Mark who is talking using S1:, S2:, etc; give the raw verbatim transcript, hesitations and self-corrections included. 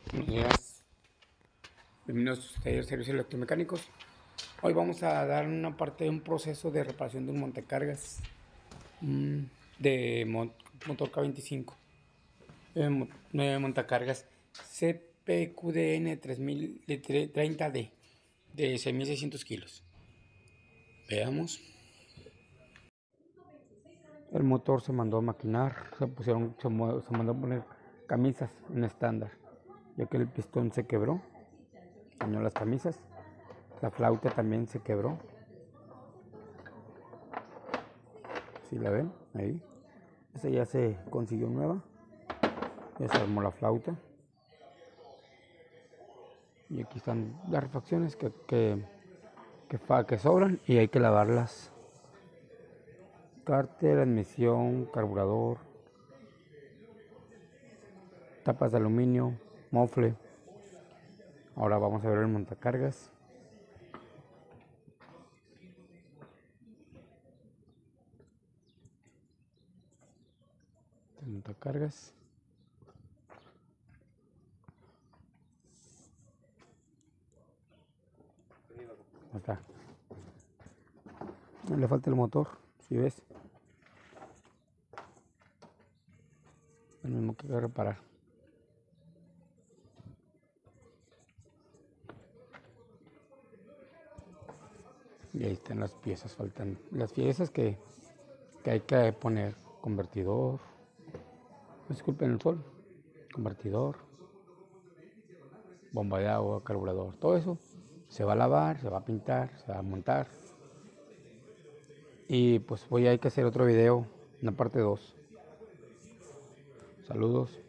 S1: Buenos días, bienvenidos a su taller de servicios electromecánicos. Hoy vamos a dar una parte de un proceso de reparación de un montacargas mm, de mo- motor K veinticinco, eh, mo- eh, montacargas C P Q D N tres mil de tre- treinta D de seis mil seiscientos kilos. Veamos. El motor se mandó a maquinar, se pusieron, se, mo- se mandó a poner camisas en estándar, ya que el pistón se quebró, dañó las camisas. La flauta también se quebró. Si la ven, ahí. Esa ya se consiguió nueva. Ya se armó la flauta. Y aquí están las refacciones que, que, que, que sobran y hay que lavarlas. Cárter, admisión, carburador, tapas de aluminio, mofle. Ahora vamos a ver el montacargas. El montacargas. Ahí está. No le falta el motor, si ves. El mismo que hay que reparar. Y ahí están las piezas, faltan las piezas que, que hay que poner. Convertidor, disculpen el sol, convertidor, bomba de agua, carburador, todo eso se va a lavar, se va a pintar, se va a montar. Y pues voy a hay que hacer otro video, una parte dos. Saludos.